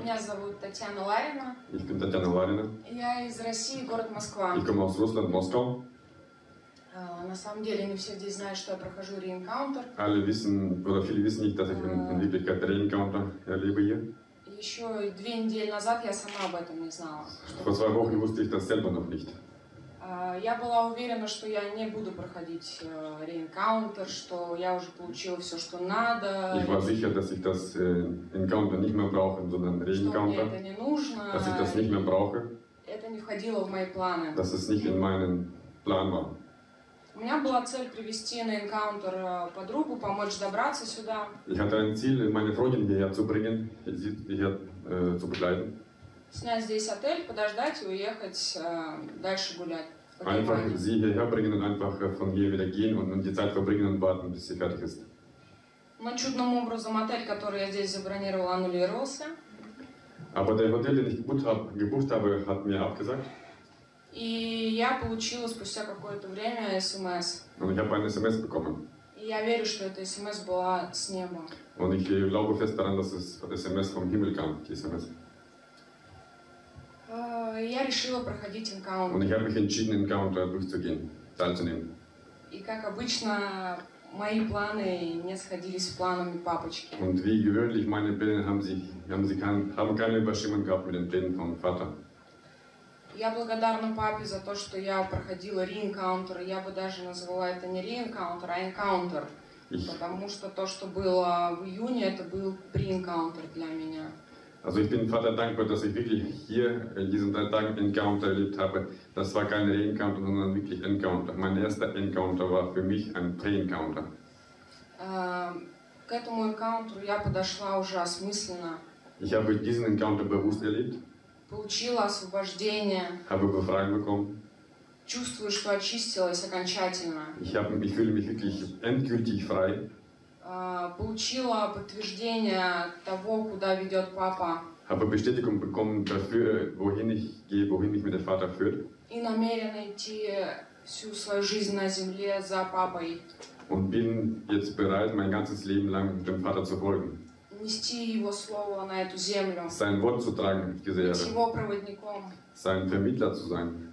Меня зовут Татьяна Ларина. Ich bin Tatjana Larina. Я из России, город Москва. Ich komme aus Russland, Moskau. На самом деле не все здесь знают, что я прохожу Re-Encounter. Alle wissen, oder viele wissen nicht, dass ich in Wirklichkeit Re-Encounter erlebe hier. Еще 2 недели назад я сама об этом не знала. Vor 2 Wochen wusste ich das selber noch nicht. Я была уверена, что я не буду проходить Re-Encounter, что я уже получила все, что надо. Ich war sicher, dass ich das Encounter nicht mehr brauche, sondern Re-Encounter. Что мне это не нужно. Dass ich das nicht mehr brauche. Это не входило в мои планы. Dass es nicht in meinen Plan war. У меня была цель привести на Encounter подругу, помочь добраться сюда. Ich hatte ein Ziel, meine Freundin hierher zu bringen, sie hierher zu begleiten. Снять здесь отель, подождать и уехать дальше гулять. Einfach sie hierher bringen und einfach von hier wieder gehen und die Zeit verbringen und warten, bis sie fertig ist. Но чудным образом отель, который я здесь забронировала, аннулировался. Aber der Hotel, den ich gebucht habe, hat mir abgesagt. И я получила спустя какое-то время СМС. Und ich habe eine SMS bekommen. И я верю, что эта СМС была с неба. Und ich glaube fest daran, dass es SMS vom Himmel kam, die SMS. Я решила проходить Encounter. Und ich habe mich entschieden, Encounter durchzugehen, teilzunehmen. И как обычно, мои планы не сходились с планами папочки. Und wie gewöhnlich, meine Pläne haben keine Überschneidung gehabt mit den Plänen vom Vater. Я благодарна папе за то, что я проходила Re-Encounter. Я бы даже назвала это не Re-Encounter, а Encounter. Потому что то, что было в июне, это был Pre-Encounter для меня. Also ich bin dem Vater dankbar, dass ich wirklich hier in diesen 3 Tagen Encounter erlebt habe. Das war kein Re-Encounter, sondern wirklich Encounter. Mein erster Encounter war für mich ein Pre-Encounter. К этому Encounter я подошла уже осмысленно. Ich habe diesen Encounter bewusst erlebt. Получила освобождение. Habe Befreiung bekommen. Чувствую, что очистилась окончательно. Ich fühle mich wirklich endgültig frei. Получила подтверждение того, куда ведет папа. Habe Bestätigung bekommen dafür, wohin ich gehe, wohin mich der Vater führt. И намерена идти всю свою жизнь на земле за папой. Und bin jetzt bereit, mein ganzes Leben lang dem Vater zu folgen. Нести его слово на эту землю. Sein Wort zu tragen auf diese Erde. Быть его проводником. Sein Vermittler zu sein.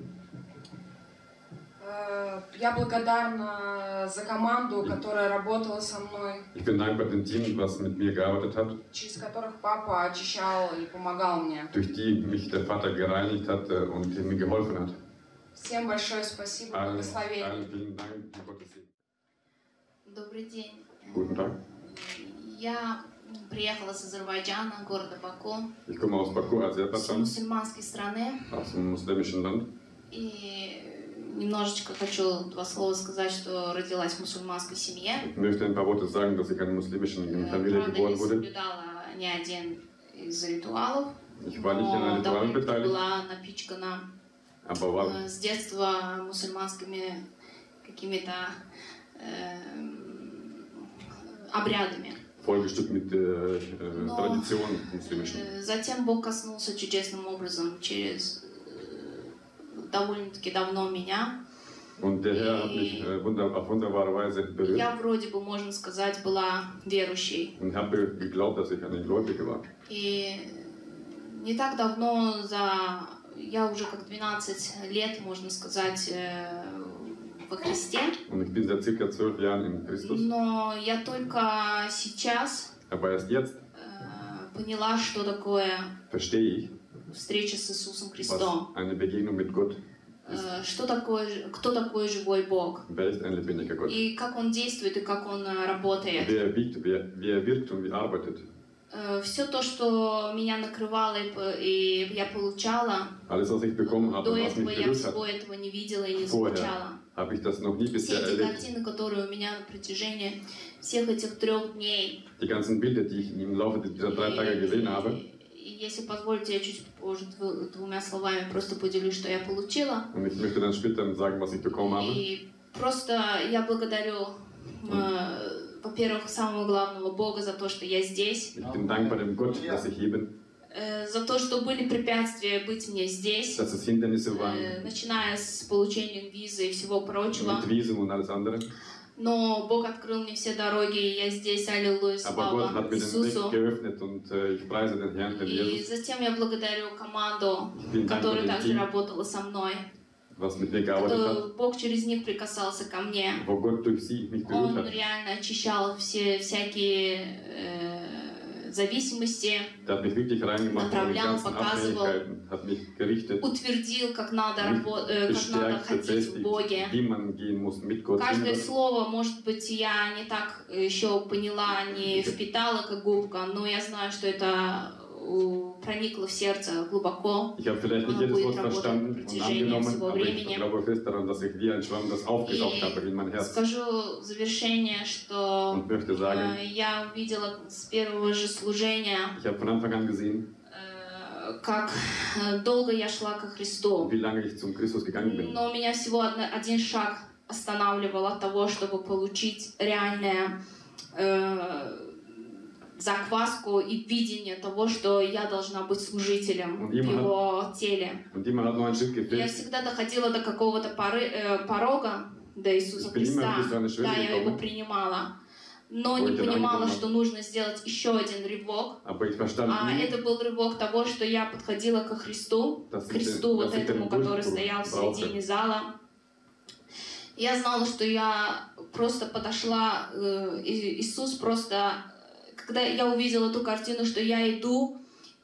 Я благодарна за команду, которая работала со мной. Ich bin dankbar dem Team, was mit mir gearbeitet hat. Через которых папа очищал и помогал мне. Durch die mich der Vater gereinigt hat und mir geholfen hat. Всем большое спасибо, благословение. Allen vielen Dank, Gottes Segen. Добрый день. Guten Tag. Я приехала с Азербайджана, города Баку. Ich komme aus Baku, С мусульманской страны. Aus einem muslimischen Land. И немножечко хочу 2 слова сказать, что родилась в мусульманской семье. Ich möchte ein paar Worte sagen, dass ich in einer muslimischen Familie geboren wurde. Я не соблюдала ни один из ритуалов. Ich war nicht in einem Ritual beteiligt. Была напичкана с детства мусульманскими какими-то обрядами. Vollgestückt mit Traditionen muslimischen. Затем Бог коснулся чудесным образом через довольно-таки давно меня. Und der Herr hat mich auf wunderbare Weise berührt. Я вроде бы, можно сказать, была верующей. Und habe geglaubt, dass ich eine Gläubige war. И не так давно, я уже как 12 лет, можно сказать, во Христе. Und ich bin seit circa 12 Jahren in Christus. Но я только сейчас поняла, что такое встреча с Иисусом Христом. Eine Begegnung mit Gott. Кто такой живой Бог? Wer ist ein lebendiger Gott? И как Он действует, и как Он работает. Wie er wirkt und wie er arbeitet. Все то, что меня накрывало и я получала, Alles, was ich bekommen habe, до was этого mich я berührt всего hat, этого не видела и не замечала. Habe ich das noch nie Все bisher эти erlebt. картины, которые у меня на протяжении всех этих 3 дней. Die ganzen Bilder, die ich im Laufe dieser 3 Tage gesehen habe. Если позволите, я чуть позже 2 словами просто поделюсь, что я получила. Und ich möchte dann später sagen, was ich bekommen habe. И просто я благодарю, во-первых, самого главного Бога за то, что я здесь. Ich bin dankbar dem Gott, dass ich hier bin. За то, что были препятствия быть мне здесь, Dass es Hindernisse waren. Начиная с получением визы и всего прочего. Mit Visum und alles andere. Но Бог открыл мне все дороги, и я здесь, аллилуйя, Aber Gott слава hat mir den Weg Иисусу. geöffnet und ich preise den Herrn, den И Jesus, затем я благодарю команду, bin которая dankbar dem также Team, работала со мной. was mit mir gearbeitet hat, Что Бог через них прикасался ко мне. wo Gott durch sie mich berührt Он hat. реально очищал все всякие зависимости, Der hat mich wirklich reingemacht in die направлял, ganzen показывал, Abhängigkeiten, hat mich gerichtet, утвердил, как надо, mich как надо bestärkt, ходить в befestigt, Боге. wie man gehen muss mit Gott. Каждое слово, может быть, я не так еще поняла, не впитала, как губка, но я знаю, что это проникло в сердце глубоко. Ich habe vielleicht nicht Оно jedes будет Wort работать на verstanden und протяжении angenommen, всего aber ich времени. glaube fest daran, dass ich wie ein Schwamm das aufgesaugt habe in mein И Herz. скажу в завершение, что Und möchte sagen, я увидела с первого же служения, ich habe von Anfang an gesehen, как долго я шла ко Христу. wie lange ich zum Christus gegangen bin. Но меня всего один шаг останавливал от того, чтобы получить реальное закваску и видение того, что я должна быть служителем в Его теле. Und jemand hat noch einen Schritt Я gefehlt. всегда доходила до какого-то порога, до Иисуса Христа. Да, я Его принимала. Но не понимала, что нужно сделать еще один рывок. Aber ich verstand А nie, это был рывок того, что я подходила ко Христу, к кресту вот этому, который стоял в середине зала. Я знала, что я просто подошла, Иисус просто, когда я увидела ту картину, что я иду,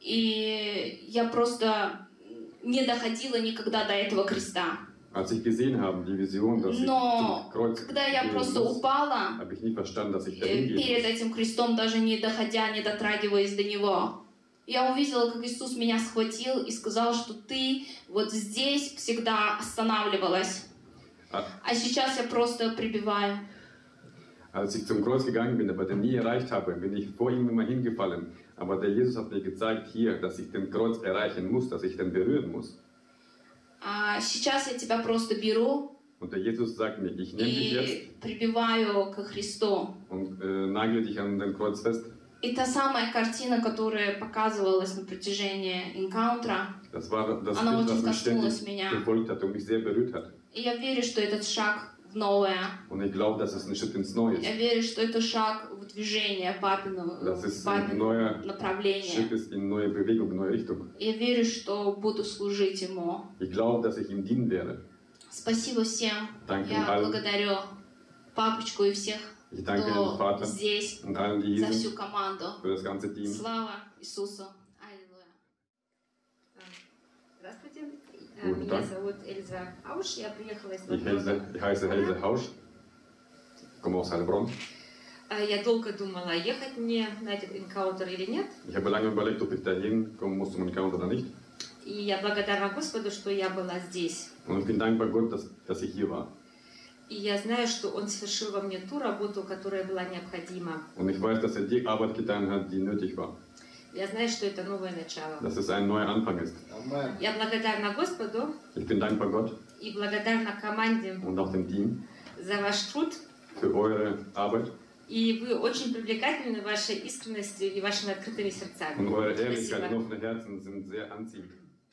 и я просто не доходила никогда до этого креста. als ich gesehen habe, die Vision, dass ich Но zum Kreuz когда я gehen просто muss, упала, habe ich nie verstanden, dass ich dahin gehen перед muss. этим крестом, даже не доходя, не дотрагиваясь до него, я увидела, как Иисус меня схватил и сказал, что ты вот здесь всегда останавливалась, а сейчас я просто прибиваю. Als ich zum Kreuz gegangen bin, aber den nie erreicht habe, bin ich vor ihm immer hingefallen. Aber der Jesus hat mir gezeigt hier, dass ich den Kreuz erreichen muss, dass ich den berühren muss. А сейчас я тебя просто беру Und der Jesus sagt mir, ich nehme dich jetzt и прибиваю ко Христу. und nagle dich an den Kreuz fest. И та самая картина, которая показывалась на протяжении энкаунтера, Das war das она Bild, очень was mich коснулась ständig меня. gefolgt hat und mich sehr berührt hat. И я верю, что этот шаг в новое. Und ich glaube, dass es ein Schritt ins Neue Я ist. верю, что это шаг в движение папиного Das ist ein neuer Schritt направления. ist in neue Bewegung, in neue Richtung. Я верю, что буду служить Ему. Ich glaube, dass ich ihm dienen werde. Спасибо всем. Danke Я allen. благодарю папочку и всех, Ich danke dem кто Vater здесь, und allen, die за hier всю sind, команду. für das ganze Team. Слава Иисусу. Аллилуйя. Здравствуйте, Guten меня Tag. зовут Эльза Ауш, я приехала из Ich heiße Else Hausch, komme aus Heilbronn. Я долго думала, ехать мне на этот энкаунтер или нет. Ich habe lange überlegt, ob ich da hinkommen muss zum Encounter oder nicht. И я благодарна Господу, что я была здесь. Und ich bin dankbar Gott, dass ich hier war. И я знаю, что Он совершил во мне ту работу, которая была необходима. Und ich weiß, dass er die Arbeit getan hat, die nötig war. Я знаю, что это новое начало. Dass es ein neuer Anfang ist. Я благодарна Господу Ich bin dankbar Gott и благодарна команде und auch dem Team за ваш труд. für eure Arbeit. И вы очень привлекательны вашей искренностью и вашими открытыми сердцами. Und eure Ehrlichkeit Спасибо. und offene Herzen sind sehr anziehend.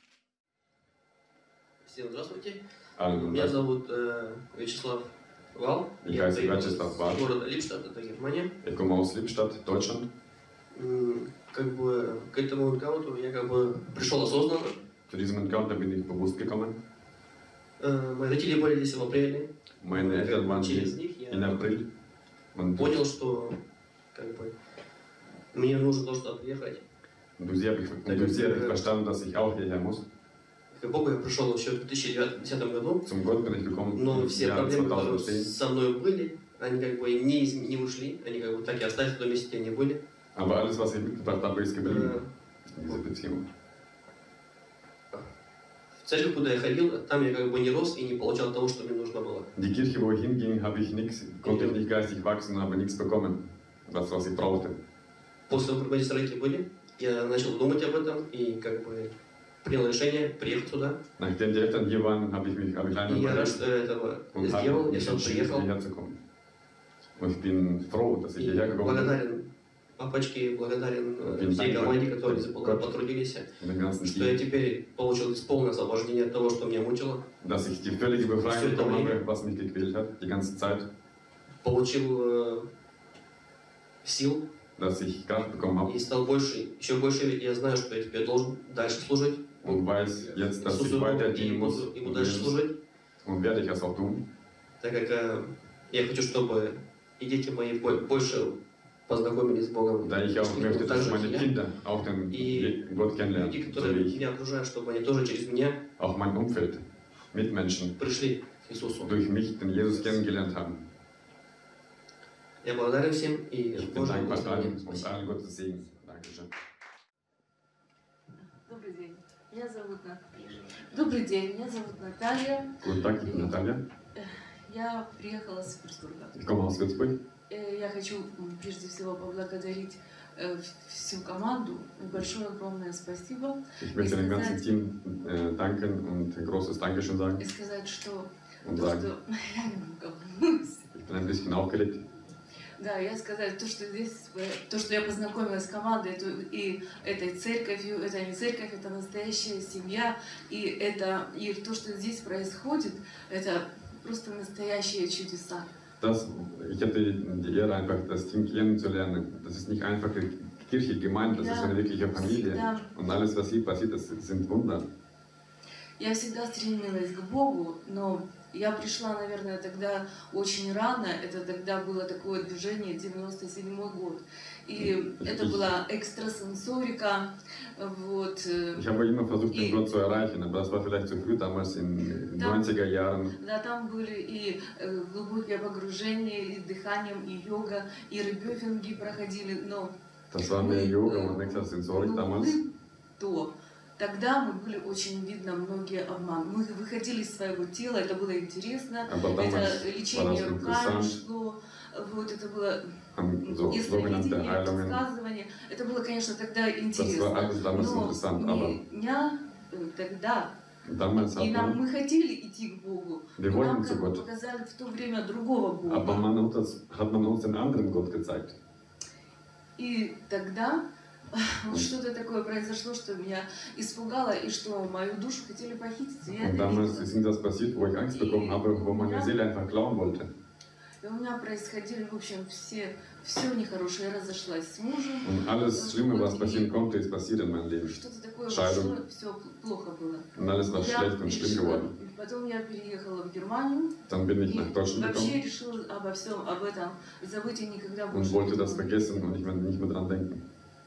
Всем здравствуйте. Allen guten Меня Tag. зовут Вячеслав Вал. Ich Я heiße приехал Вячеслав Вал. из города Липштадт, это Германия. Ich komme aus Lippstadt, Deutschland. Как бы к этому энкаунтеру я как бы пришел осознанно. Zu diesem Encounter bin ich bewusst gekommen. Мои родители были здесь в апреле. Meine Eltern waren hier Через них in я April. Und понял, что как бы мне нужно тоже туда приехать. durch sie habe ich verstanden, dass ich auch hierher muss. К Богу я пришел еще в 2010 году. Zum Gott bin ich gekommen Но im все Jahr проблемы, которые 2010. со мной были, они как бы не ушли. Они как бы так и остались в том месте, где они были. Aber alles, was ich mitgebracht habe, ist geblieben. Diese Beziehung. В церковь, куда я ходил, там я как бы не рос и не получал того, что мне нужно было. In die Kirche, wo ich hinging, konnte ich nicht geistig wachsen und habe nichts bekommen, was ich brauchte. После того, как мои родители были, я начал думать об этом и как бы принял решение приехать сюда. Nachdem die Eltern hier waren, habe ich lange И я рад, überlegt что я этого und сделал, habe я mich сам entschieden, приехал. hierher zu kommen. Und ich bin froh, dass ich И hierher gekommen bin. благодарен папочке, благодарен Bin всей dankbar команде, которые Gott потрудились, und dem ganzen что я Team, теперь получил полное освобождение от того, что меня мучило. dass ich die völlige Befreiung Für bekommen Dominik. habe, was mich gequält hat, die ganze Zeit. получил сил. Dass ich Kraft bekommen habe. И стал больше, еще больше, я знаю, что я теперь должен дальше служить. Und weiß jetzt, dass ich weiter dienen muss. Ему дальше служить. Und werde ich es auch tun. Так как я хочу, чтобы и дети мои больше познакомились с Богом. Da ich auch möchte, dass meine Kinder auch den Gott kennenlernen. Люди, которые меня окружают, чтобы они тоже через меня auch mein Umfeld, Mitmenschen, пришли к Иисусу. durch mich den Jesus kennengelernt haben. Я благодарен всем и Ich bin dankbar allen und allen Gottes Segen. Dankeschön. Добрый день. Меня зовут Наталья. Добрый день. Меня зовут Наталья. Guten Tag, ich bin Natalia. Я приехала с Würzburga. Ich komme aus Würzburg. Я хочу прежде всего поблагодарить всю команду. Большое огромное спасибо. Ich möchte dem ganzen Team danken und ein großes Dankeschön sagen. И сказать, что Und sagen, ich bin ein bisschen aufgeregt. Да, я сказать, то, что здесь, то, что я познакомилась с командой и этой церковью, это не церковь, это настоящая семья, и то, что здесь происходит, это просто настоящие чудеса. Ich hatte die Ehre, einfach das Team kennenzulernen. Das ist nicht einfach eine Kirche, Gemeinde, das ist eine wirkliche Familie. Und alles, was hier passiert, das sind Wunder. Я всегда стремилась к Богу, но я пришла, наверное, тогда очень рано. Это тогда было такое движение, 97-й год. И это была экстрасенсорика. Вот. Ich habe immer versucht, den Gott zu erreichen, aber das war vielleicht zu früh damals in den 90er Jahren. Да, там были и глубокие погружения, и дыханием, и йога, и ребёфинги проходили, но... Das war mehr Yoga und Extrasensorik damals. Тогда мы были очень, видно, многие обман. Мы выходили из своего тела, это было интересно, это лечение руками шло, вот, это было ясновидение, предсказывание. Это было, конечно, тогда интересно. Но меня тогда, и мы хотели идти к Богу, но нам как бы показали в то время другого Бога. Aber hat man uns den anderen Gott gezeigt. И тогда что-то такое произошло, что меня испугало, и что мою душу хотели похитить. Und damals ist das passiert, wo ich Angst bekommen habe, wo meine Seele einfach klauen wollte. И у меня происходили, в общем, все нехорошее. Я разошлась с мужем. Und alles Schlimme, was passieren konnte, ist passiert in meinem Leben. Что-то такое Scheidung. Все плохо было. Und alles war schlecht und schlimm geworden. Потом я переехала в Германию. Dann bin ich nach Deutschland gekommen. Вообще решила обо всем об этом забыть и никогда больше. Und wollte das vergessen und nicht mehr dran denken.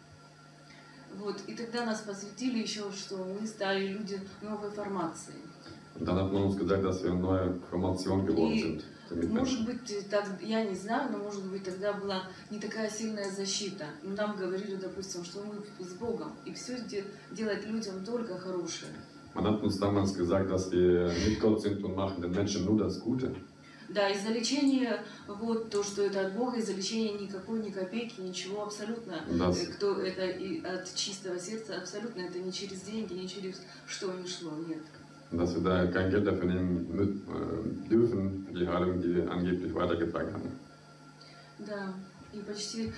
Вот, и тогда нас посвятили еще, что мы стали люди новой формации. Und dann hat man uns gesagt, dass wir eine neue Formation geworden sind. Может быть, так, я не знаю, но может быть тогда была не такая сильная защита. Нам говорили, допустим, что мы с Богом, и все делать людям только хорошее. Man hat uns damals gesagt, dass wir mit Gott sind und machen den Menschen nur das Gute. Да, и за лечение, вот то, что это от Бога, и за лечение никакой, ни копейки, ничего абсолютно. Кто это и от чистого сердца, абсолютно это не через деньги, не через что ни шло, нет. Dass wir da kein Geld dafür nehmen dürfen, für die Heilung, die wir angeblich weitergetragen haben. Да, и почти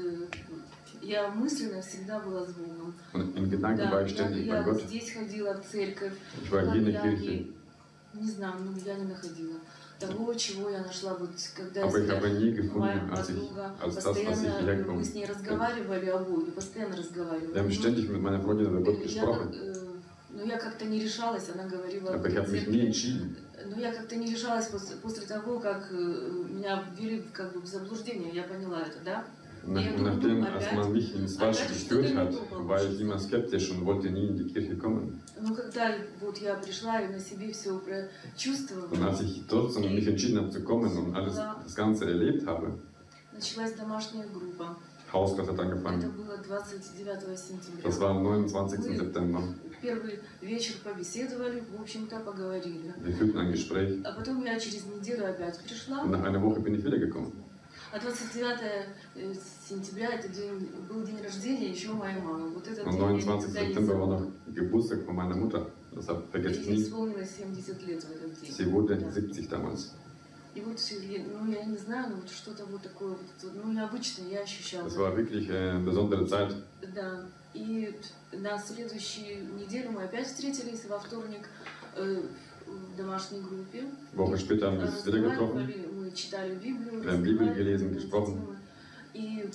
я мысленно всегда была с Богом. Und in Gedanken war ich ständig bei Gott. Я здесь ходила в церковь. Ich war hier in der Kirche. Не знаю, но я не находила того, чего я нашла, вот когда Aber ich habe nie gefunden, моя als подруга, das, was ich постоянно мы с ней разговаривали о Боге, постоянно разговаривали. Wir haben ständig mit meiner Freundin über Gott gesprochen. Но я как-то не решалась, она говорила... Aber ich habe mich nie entschieden. Но я как-то не решалась после того, как меня ввели как бы в заблуждение, я поняла это, да? Nachdem, als man mich ins Falsche geführt hat, war ich immer skeptisch und wollte nie in die Kirche kommen. Ну, когда вот я пришла и на себе все прочувствовала... Und als ich trotzdem mich entschieden habe zu kommen und alles das Ganze erlebt habe, началась домашняя группа. Hauskreis hat Это angefangen. было 29 сентября. Das war am 29. September. Первый вечер побеседовали, в общем-то, поговорили. Wir führten ein Gespräch. А потом я через неделю опять пришла. Und nach einer Woche bin ich wiedergekommen. А 29 сентября это был день рождения еще моей мамы. Вот этот Am 29. September war noch Geburtstag von meiner Mutter. Das vergesse ich Ей nie. исполнилось 70 лет в этот день. Sie wurde 70 damals. И вот, ну я не знаю, но вот что-то вот такое, вот, ну необычное я ощущала. Das war wirklich eine besondere Zeit. Да. И на следующую неделю мы опять встретились во вторник. в домашней группе. Woche später haben wir uns wieder getroffen. Мы читали Библию, Wir haben Bibel gelesen, gesprochen. И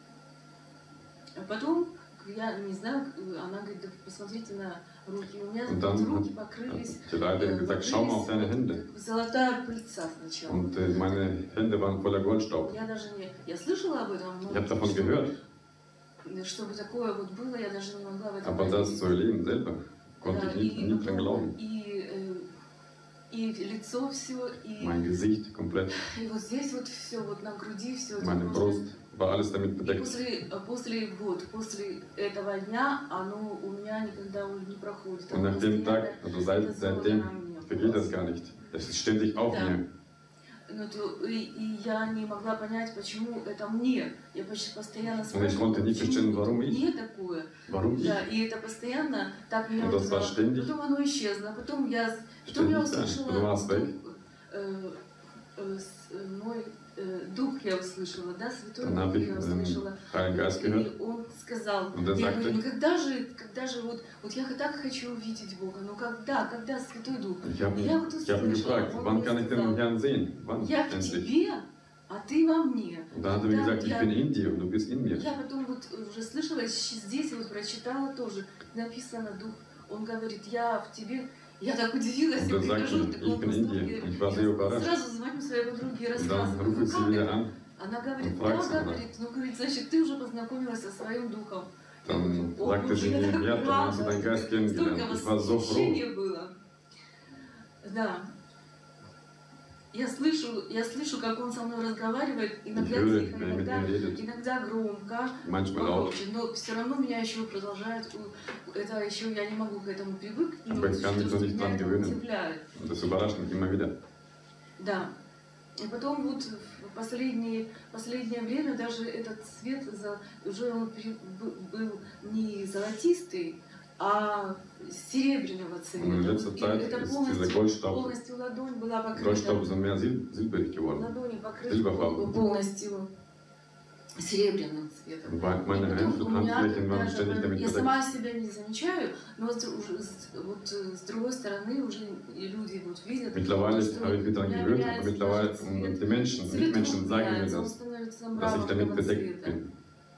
потом, я не знаю, она говорит, да посмотрите на руки. У меня руки покрылись. Die Leiterin hat gesagt, schau mal auf deine Hände. Золотая пыльца сначала. Und meine Hände waren voller Goldstaub. Я слышала об этом, но Ich habe davon gehört. Чтобы такое вот было, я даже не могла в этом Aber das zu erleben selber, konnte ich nie dran glauben. И лицо все, и mein Gesicht komplett. И вот здесь вот все, вот на груди все. Meine Brust war alles damit bedeckt. После этого дня оно у меня никогда уже не проходит. Und nach dem Tag, also seitdem vergeht das gar nicht. Das ist ständig auf mir. И я не могла понять, почему это мне. Я постоянно спрашивала, почему мне такое. Да, и это постоянно так меня удивляло. Потом оно исчезло, потом я услышала мой дух я услышала, да, Святой Дух я услышала. И он сказал, я говорю, ну когда же вот я так хочу увидеть Бога, ну когда Святой Дух? Я вот gefragt, wann kann ich den Herrn sehen? Wann я в тебе, а ты во мне. Und dann hat er mir gesagt, ich bin in dir und du bist in mir. Я потом вот уже слышала, здесь вот прочитала тоже, написано Дух, он говорит, я в тебе. Я так удивилась, я прихожу в таком восторге. Сразу звоню своей подруге и рассказываю. Она говорит, да, говорит, ну, говорит, значит, ты уже познакомилась со своим духом. Dann sagte sie mir, ja, dann hast du deinen Geist kennengelernt. Ich war so froh. Было. Да. Я слышу, как он со мной разговаривает, иногда тихо, иногда громко, но все равно меня еще продолжает, это еще я не могу к этому привыкнуть, но меня это удивляет. Да. И потом вот в последнее время даже этот цвет уже он был не золотистый, а серебряного цвета. Это полностью ладонь была покрыта. Ладони покрыты полностью серебряным цветом. Я сама себя не замечаю, но вот с другой стороны уже люди вот видят. Mittlerweile habe ich mich daran gewöhnt, aber mittlerweile die Mitmenschen sagen mir das, dass ich damit bedeckt bin.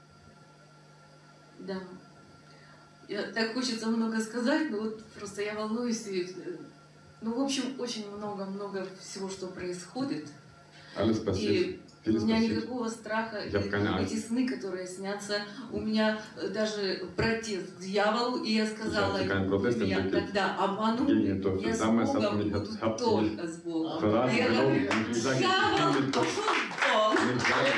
Да. Так хочется много сказать, но вот просто я волнуюсь. Ну, в общем, очень много всего, что происходит. И у меня никакого страха. Эти сны, которые снятся, у меня даже протест к дьяволу, и я сказала, я тогда обману, я с Богом буду только с Богом. И я говорю, дьявол, пошел в Бог.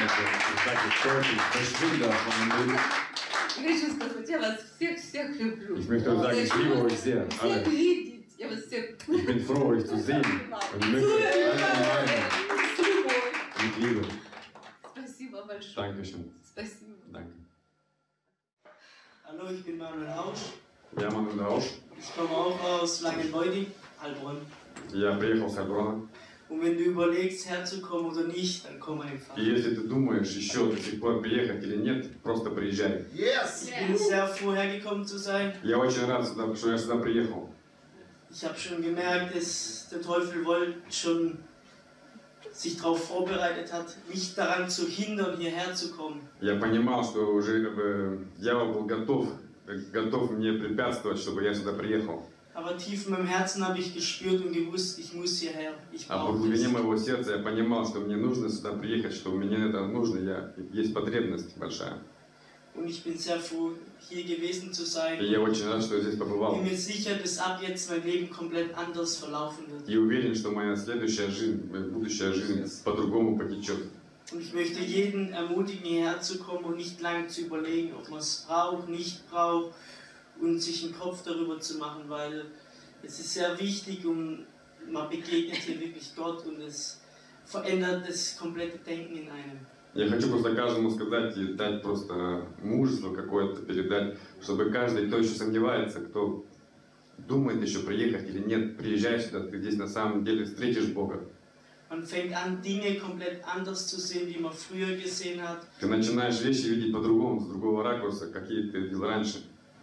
Я хочу сказать, я вас всех люблю. Ich möchte sagen, ich liebe euch sehr, alle. Всех видеть, я вас всех. Ich bin froh, euch zu sehen. Und möchte alle mit Liebe. Спасибо большое. Dankeschön. Спасибо. Danke. Hallo, ich bin Manuel Hausch. Ja, Manuel Hausch. Ich komme auch aus Langenleudig, Heilbronn. Я приехал с Heilbronn. Und wenn du überlegst, herzukommen oder nicht, dann komm einfach. И если ты думаешь еще до сих пор приехать или нет, просто приезжай. Yes! Ich bin sehr froh, hergekommen zu sein. Я очень рад, что я сюда приехал. Ich habe schon gemerkt, dass der Teufel schon sich darauf vorbereitet hat, mich daran zu hindern, hierher zu kommen. Я понимал, что уже дьявол был готов мне препятствовать, чтобы я сюда приехал. Aber tief in meinem Herzen habe ich gespürt und gewusst, ich muss hierher. А в глубине моего сердца я понимал, что мне нужно сюда приехать, что мне это нужно, есть потребность большая. Und ich bin sehr froh, hier gewesen zu sein. И я очень рад, что я здесь побывал. Ich bin mir sicher, dass ab jetzt mein Leben komplett anders verlaufen wird. И уверен, что моя следующая жизнь, моя будущая жизнь по-другому потечет. Und ich möchte jeden ermutigen, hierher zu kommen und nicht lange zu überlegen, ob man es braucht, nicht braucht. Und sich einen Kopf darüber zu machen, weil es ist sehr wichtig und man begegnet hier wirklich Gott und es verändert das komplette Denken in einem. Я хочу просто каждому сказать и дать просто мужество какое-то передать, чтобы каждый, кто еще сомневается, кто думает еще приехать или нет, приезжай сюда, ты здесь на самом деле встретишь Бога. Man fängt an, Dinge komplett anders zu sehen, wie man früher gesehen hat. Ты начинаешь вещи видеть по-другому, с другого ракурса, какие ты видел раньше.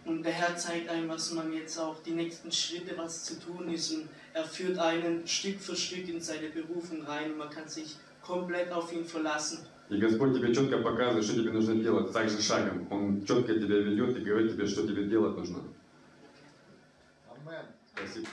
Und der Herr zeigt einem, was man jetzt auch, die nächsten Schritte, was zu tun ist. Und er führt einen Stück für Stück in seine Berufung rein. Und man kann sich komplett auf ihn verlassen. И Господь тебе четко показывает, что тебе нужно делать, так же шагом. Он четко тебя ведет и говорит тебе, что тебе делать нужно. Amen. Спасибо.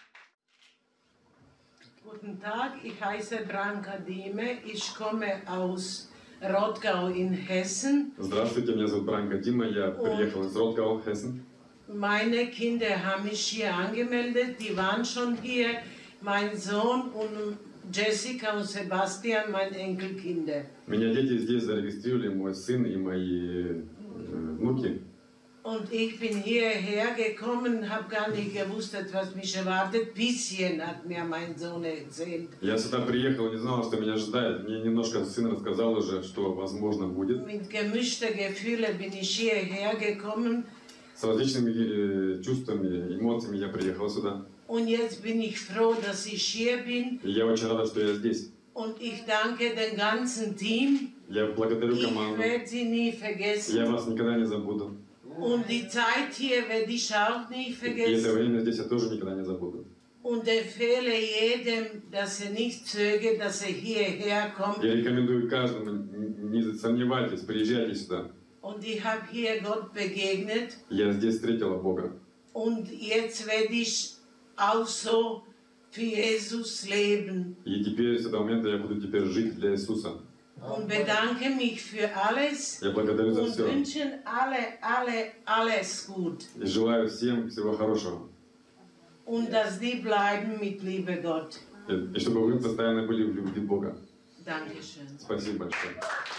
Guten Tag, ich heiße Branka Dime, ich komme aus Rottgau in Hessen. Здравствуйте, меня зовут Бранка Дима, я приехал из Rottgau, Hessen. Meine Kinder haben mich hier angemeldet, die waren schon hier. Mein Sohn und Jessica und Sebastian, meine Enkelkinder. Меня дети здесь зарегистрировали, мой сын и мои внуки. Und ich bin hierher gekommen, habe gar nicht gewusst, was mich erwartet. Bisschen hat mir mein Sohn erzählt. Я сюда приехал, не знал, что меня ожидает. Мне немножко сын рассказал уже, что возможно будет. Mit gemischten Gefühlen bin ich hierher gekommen. С различными чувствами, эмоциями я приехал сюда. Und jetzt bin ich froh, dass ich hier bin. И я очень рад, что я здесь. Und ich danke dem ganzen Team. Я благодарю Ich команду. werde sie nie vergessen. Я вас никогда не забуду. Und die Zeit hier werde ich auch nicht И это vergessen. время здесь я тоже никогда не забуду. Und empfehle jedem, dass er nicht zögert, dass er hierher kommt. Я рекомендую каждому, не сомневайтесь, приезжайте сюда. Und ich habe hier Gott begegnet. Я здесь встретила Бога. Und jetzt werde ich auch so für Jesus leben. И теперь, с этого момента, я буду теперь жить для Иисуса. Und bedanke mich für alles. Я благодарю за Und все. wünschen alles gut. И желаю всем всего хорошего. Und dass die bleiben mit Liebe Gott. И чтобы вы постоянно были в любви Бога. Dankeschön. Спасибо большое.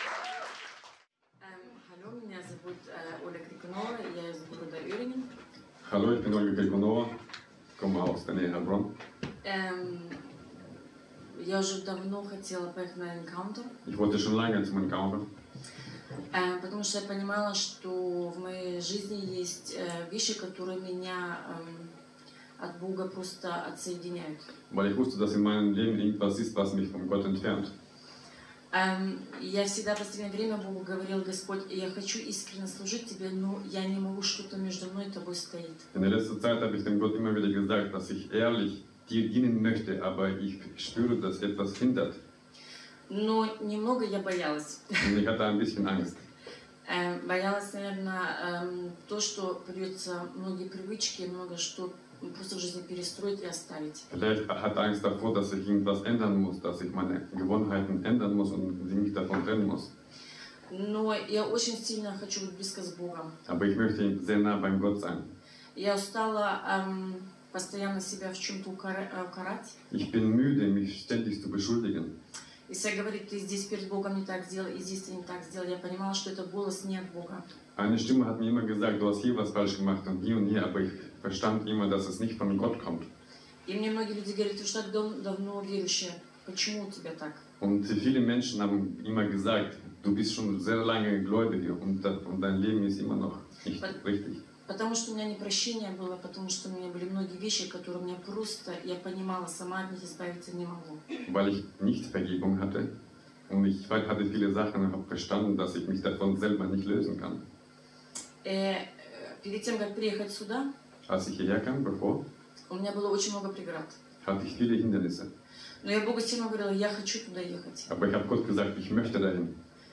Hallo, меня зовут Оля Крикунова, я из города Öhringen. Hallo, ich bin Olga Krikунова, komme aus der Nähe Heilbronn. Я уже давно хотела поехать на Encounter. Ich wollte schon lange zum Encounter. Потому что я понимала, что в моей жизни есть вещи, которые меня от Бога просто отсоединяют. Weil ich wusste, dass in meinem Leben irgendwas ist, was mich von Gott entfernt. Я всегда в последнее время Богу говорил: Господь, я хочу искренне служить Тебе, но я не могу, что-то между мной и Тобой стоит. In der letzten Zeit habe ich dem Gott immer wieder gesagt, dass ich ehrlich dir dienen möchte, aber ich spüre, dass etwas hindert. Но немного я боялась. Und ich hatte ein bisschen Angst. Боялась, наверное, то, что придется многие привычки, много что просто в жизни перестроить и оставить. Vielleicht hatte Angst davor, dass ich irgendwas ändern muss, dass ich meine Gewohnheiten ändern muss und mich davon trennen muss. Но я очень сильно хочу быть близко с Богом. Aber ich möchte sehr nah beim Gott sein. Я устала постоянно себя в чем-то укорять. Ich bin müde, mich ständig zu beschuldigen. И все говорит: ты здесь перед Богом не так сделал, и здесь ты не так сделал. Я понимала, что это голос не от Бога. Eine Stimme hat mir immer gesagt, du hast hier was falsch gemacht und hier, aber ich verstand immer, dass es nicht von Gott kommt. И мне многие люди говорят: ты что, так давно верующая, почему у тебя так? Und viele Menschen haben immer gesagt, du bist schon sehr lange gläubig und dein Leben ist immer noch nicht richtig. Потому что у меня непрощение было, потому что у меня были многие вещи, которые у меня просто, я понимала, сама от них избавиться не могу. Weil ich nicht Vergebung hatte und ich hatte viele Sachen und habe verstanden, dass ich mich davon selber nicht lösen kann. Перед тем, как приехать сюда, Als ich hierher kam, bevor, у меня было очень много преград. hatte ich viele Hindernisse. Но я Богу сильно говорила: я хочу туда ехать. Aber ich habe Gott gesagt, ich möchte dahin.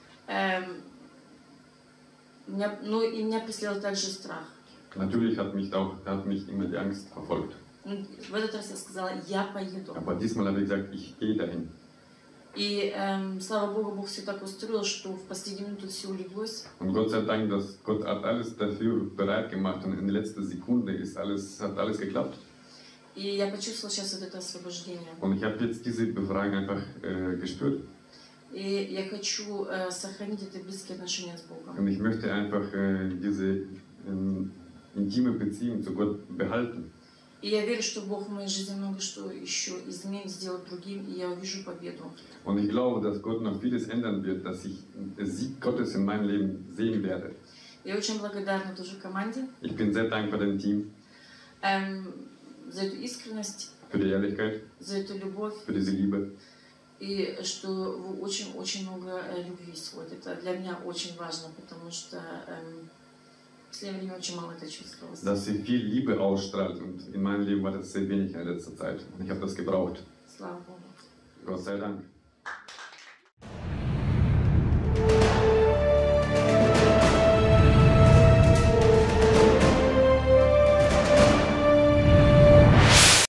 И меня преследовал также страх. Natürlich hat mich immer die Angst verfolgt. В этот раз я сказала: я поеду. Aber diesmal habe ich gesagt, ich gehe dahin. И слава Богу, Бог все так устроил, что в последнюю минуту все улеглось. Und Gott sei Dank, dass Gott hat alles dafür bereit gemacht und in der letzten Sekunde hat alles geklappt. И я почувствовала сейчас вот это освобождение. Und ich habe jetzt diese Befragung einfach gespürt. И я хочу сохранить это близкие отношения с Богом. Und ich möchte einfach diese intime Beziehung zu Gott behalten. И я верю, что Бог в моей жизни много что еще изменит, сделает другим, и я увижу победу. Und ich glaube, dass Gott noch vieles ändern wird, dass ich den Sieg Gottes in meinem Leben sehen werde. Я очень благодарна тоже команде. Ich bin sehr dankbar dem Team. За эту искренность, für die Ehrlichkeit, за эту любовь, für diese Liebe. И что вы очень много любви сводите. Это для меня очень важно, потому что последнее время очень мало это чувствовалось. Dass sie viel Liebe ausstrahlt und in meinem Leben war das sehr wenig in letzter Zeit. Und ich habe das gebraucht. Слава Богу. Gott sei Dank.